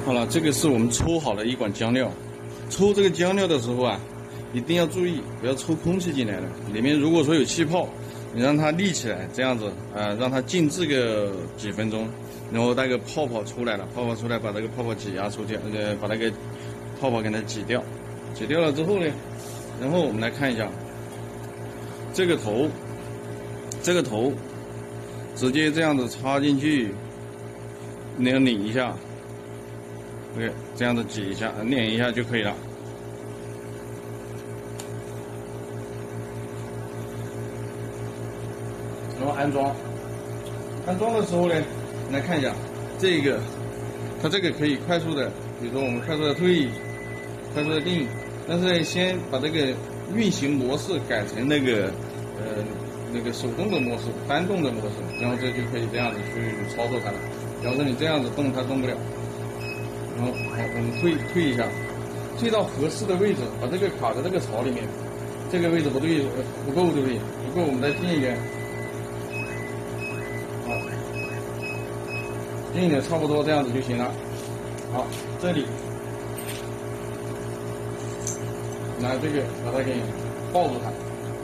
好了，这个是我们抽好的一管浆料。抽这个浆料的时候啊，一定要注意不要抽空气进来了。里面如果说有气泡，你让它立起来，这样子让它静置个几分钟，然后那个泡泡出来了，泡泡出来把这个泡泡挤压出掉，把那个泡泡给它挤掉。挤掉了之后呢，然后我们来看一下这个头直接这样子插进去，你要拧一下。对，这样子挤一下，捻一下就可以了。然后安装的时候呢，来看一下这个，它这个可以快速的，比如说我们快速的退，快速的定，但是先把这个运行模式改成那个手动的模式，单动的模式，然后这就可以这样子去操作它了。假如说你这样子动，它动不了。然后好，我们退一下，退到合适的位置，把这个卡在这个槽里面。这个位置不对，不够，对不对？不够，我们再进一点。好，进一点，差不多这样子就行了。好，这里拿这个把它给抱住它。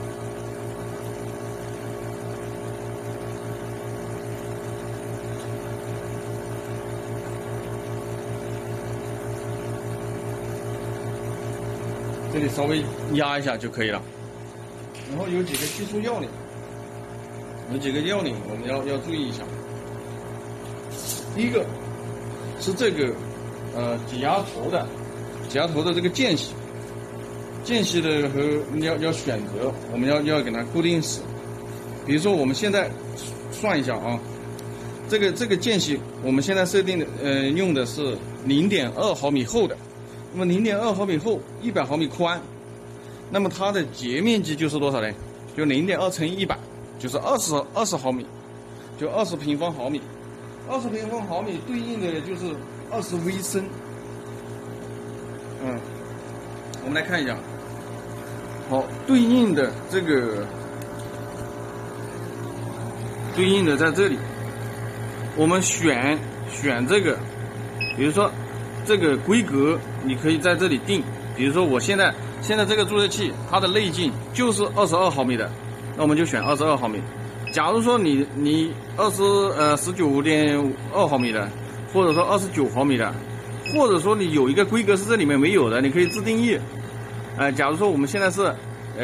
这里稍微压一下就可以了。然后有几个技术要领，我们要注意一下。第一个是这个挤压头的这个间隙的和要选择，我们要给它固定死。比如说我们现在算一下啊，这个间隙我们现在设定的用的是 0.2 毫米厚的。那么 0.2 毫米厚，100毫米宽，那么它的截面积就是多少呢？就 0.2 乘以100，就是20毫米，就20平方毫米。20平方毫米对应的就是20微升。我们来看一下，好，对应的在这里，我们选这个，比如说。这个规格你可以在这里定，比如说我现在这个注射器它的内径就是22毫米的，那我们就选22毫米。假如说你19.2毫米的，或者说29毫米的，或者说你有一个规格是这里面没有的，你可以自定义。假如说我们现在是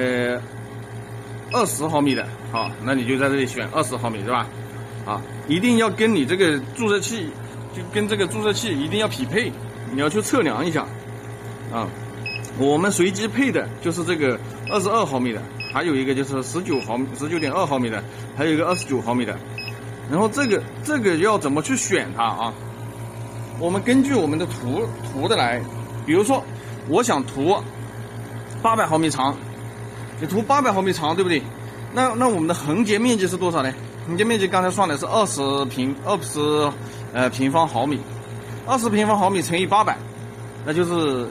20毫米的，好，那你就在这里选20毫米，对吧？啊，一定要跟你这个注射器，就跟这个注射器一定要匹配。你要去测量一下啊，我们随机配的就是这个22毫米的，还有一个就是19.2毫米的，还有一个29毫米的。然后这个要怎么去选它啊？我们根据我们的图的来，比如说我想涂800毫米长，你涂800毫米长，对不对？那我们的横截面积是多少呢？横截面积刚才算的是20平方毫米。20平方毫米乘以800，那就是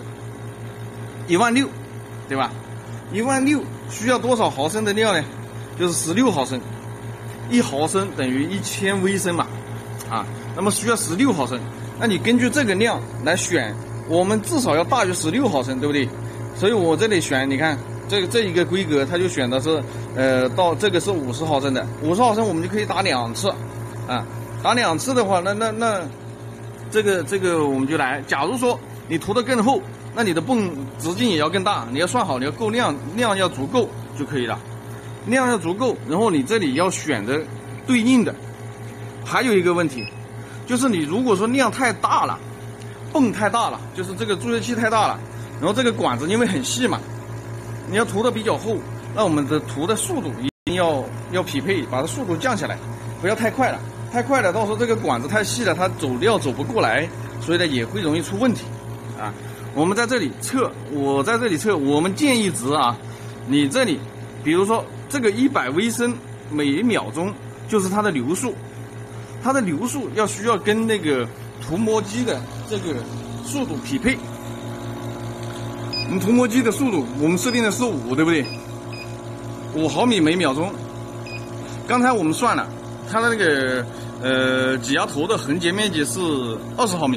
16000，对吧？16000需要多少毫升的料呢？就是16毫升，1毫升等于1000微升嘛，啊，那么需要16毫升。那你根据这个量来选，我们至少要大于16毫升，对不对？所以我这里选，你看这一个规格，它就选的是到这个是50毫升的，50毫升我们就可以打2次，啊，打2次的话，那。这个我们就来，假如说你涂得更厚，那你的泵直径也要更大，你要算好，你要够量要足够就可以了，量要足够，然后你这里要选择对应的。还有一个问题，就是你如果说量太大了，泵太大了，就是这个注射器太大了，然后这个管子因为很细嘛，你要涂得比较厚，那我们的涂的速度一定要匹配，把它速度降下来，不要太快了。太快了，到时候这个管子太细了，它走料走不过来，所以呢也会容易出问题啊。我们在这里测，我在这里测，我们建议值啊，你这里比如说这个100微升每秒钟就是它的流速，它的流速需要跟那个涂膜机的这个速度匹配。我们涂膜机的速度我们设定的是5，对不对？5毫米每秒钟。刚才我们算了。它的那个挤压头的横截面积是20毫米，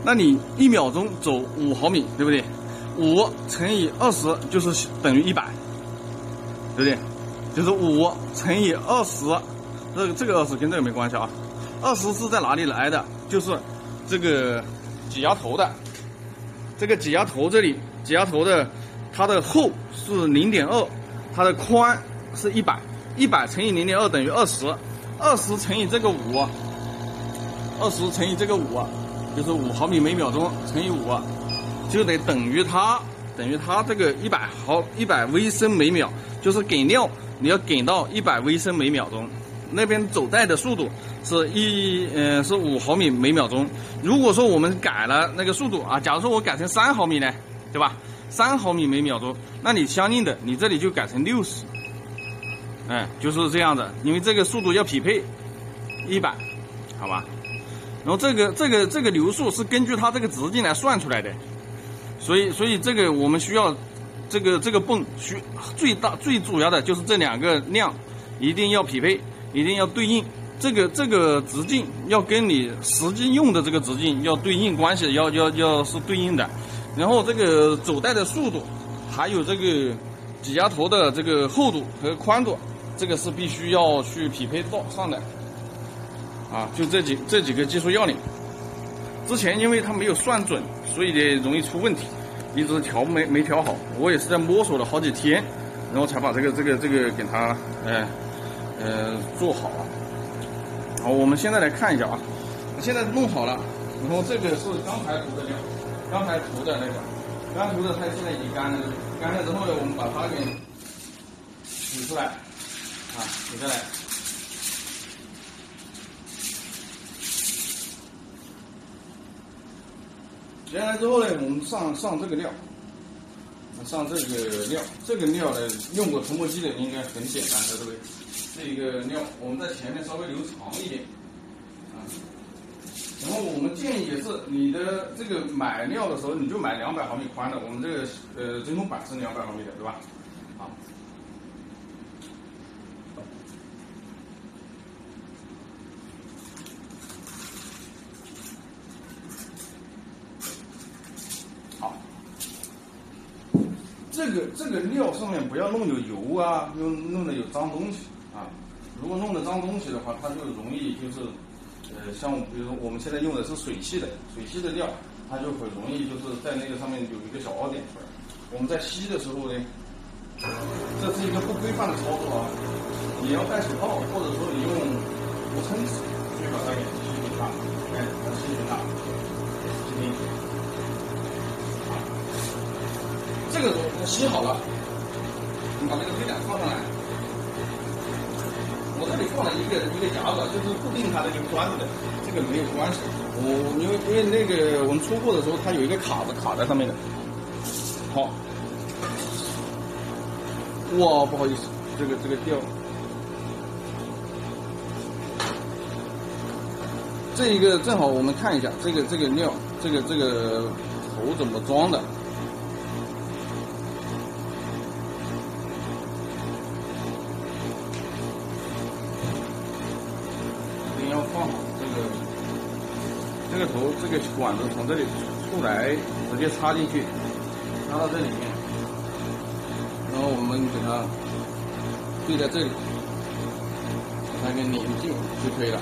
那你1秒钟走5毫米，对不对？5乘以20就是等于100，对不对？就是5乘以20，这个20跟这个没关系啊。20是在哪里来的？就是这个挤压头的，这个挤压头这里，挤压头的它的厚是0.2，它的宽是100，100乘以0.2等于20，20乘以这个5，20乘以这个5，就是5毫米每秒钟乘以5，就得等于它这个100微升每秒，就是给料你要给到100微升每秒钟。那边走带的速度是5毫米每秒钟。如果说我们改了那个速度啊，假如说我改成3毫米呢，对吧？3毫米每秒钟，那你相应的你这里就改成60，就是这样的，因为这个速度要匹配100，好吧？然后这个流速是根据它这个直径来算出来的，所以这个我们需要这个泵最主要的就是这2个量一定要匹配。一定要对应，这个直径要跟你实际用的这个直径要对应关系，要是对应的。然后这个走带的速度，还有这个挤压头的这个厚度和宽度，这个是必须要去匹配到上的。啊，就这几个技术要领。之前因为它没有算准，所以呢容易出问题，一直没调好。我也是在摸索了好几天，然后才把这个给它做好了。好，我们现在来看一下啊，现在弄好了，然后这个是刚才涂的料，刚才涂的它现在已经干了，干了之后呢，我们把它给取出来，啊，取下来。取下来之后呢，我们上这个料，这个料呢，用过涂抹剂的应该很简单的，对不对？这个料我们在前面稍微留长一点，啊，然后我们建议也是你的这个买料的时候，你就买200毫米宽的，我们这个真空板是200毫米的，对吧？好。好，这个料上面不要弄有油啊，弄的有脏东西啊。如果弄的脏东西的话，它就容易就是像比如说我们现在用的是水系的料，它就很容易就是在那个上面有一个小凹点出来。我们在吸的时候呢，这是一个不规范的操作啊，你要戴手套，或者说你用无尘纸去把它给吸进它，把它吸进它，吸进去。这个吸好了，你把这个推杆放上来。我这里放了一个夹子，就是固定它这个端子的，这个没有关系。因为那个我们出货的时候，它有一个卡子卡在上面的。好，哇，不好意思，这个掉。这一个正好我们看一下这个料，这个头怎么装的。要放好这个头，这个管子从这里出来，直接插进去，插到这里面，然后我们给它对在这里，把它给拧进就可以了。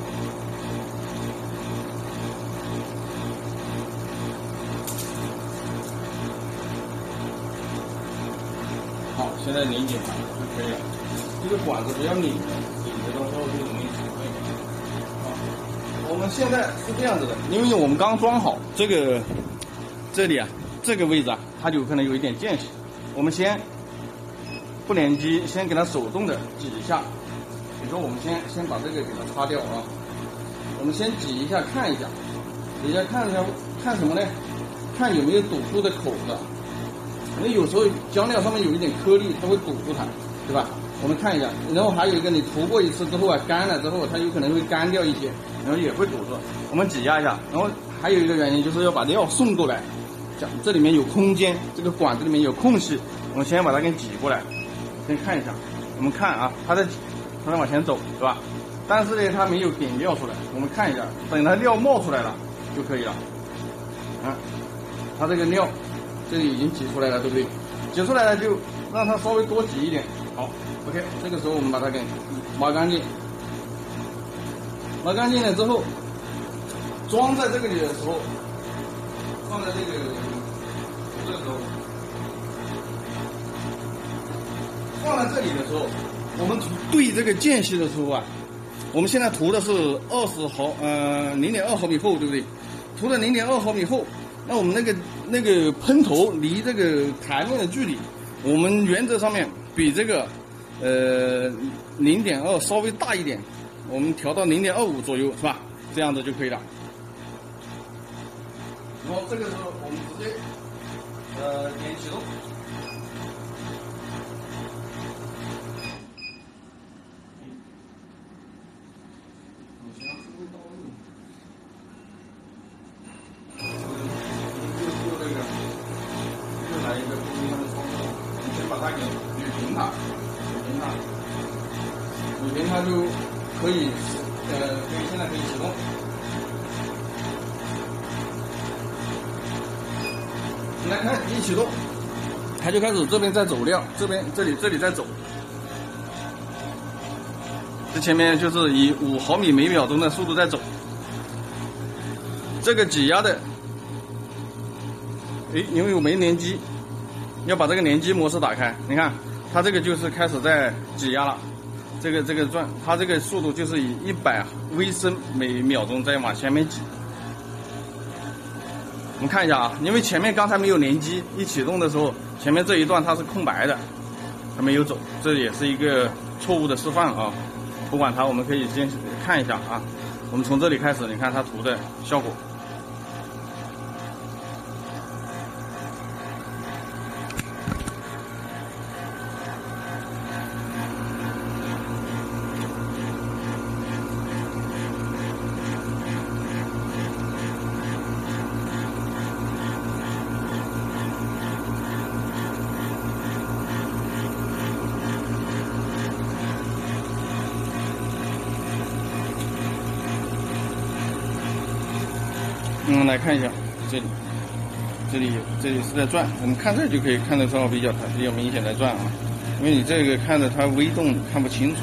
好，现在拧紧它就可以了。这个管子不要拧的到时候就容易出问题。我们现在是这样子的，因为我们刚装好这里啊，这个位置啊，它就可能有一点间隙。我们先不连击，先给它手动的挤一下。比如说，我们先把这个给它擦掉啊。我们先挤一下，看一下，挤一下看一下，看什么呢？看有没有堵住的口子。可能有时候浆料上面有一点颗粒，它会堵住它，对吧？我们看一下，然后还有一个，你涂过一次之后啊，干了之后，它有可能会干掉一些，然后也会堵住。我们挤压一下，然后还有一个原因就是要把料送过来，这里面有空间，这个管子里面有空隙，我们先把它给挤过来。先看一下，我们看啊，它在往前走，是吧？但是呢，它没有点料出来，我们看一下，等它料冒出来了就可以了。 啊，它这个料这里已经挤出来了，对不对？挤出来了就让它稍微多挤一点。好 ，OK， 这个时候我们把它给抹干净。抹干净了之后，装在这个里的时候，放在这个时候，放在这里的时候，我们对这个间隙的时候啊，我们现在涂的是0.2毫米厚，对不对？涂了0.2毫米厚，那我们那个喷头离这个台面的距离，我们原则上面比这个0.2稍微大一点，我们调到0.25左右，是吧？这样子就可以了。然后这个时候我们直接点启动。雨屏它就可以现在可以启动。你来看，一启动，它就开始这边在走料，这里在走。这前面就是以5毫米每秒钟的速度在走。这个挤压的，因为我没连机，要把这个连机模式打开。你看，它这个就是开始在挤压了。这个转，它这个速度就是以100微升每秒钟在往前面挤。我们看一下啊，因为前面刚才没有连机，一启动的时候，前面这一段它是空白的，它没有走，这也是一个错误的示范啊。不管它，我们可以先看一下啊。我们从这里开始，你看它涂的效果。来看一下这里是在转，我们看这就可以看得到比较明显的转啊，因为你这个看着它微动看不清楚。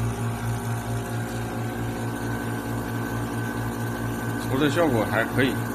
涂的效果还可以。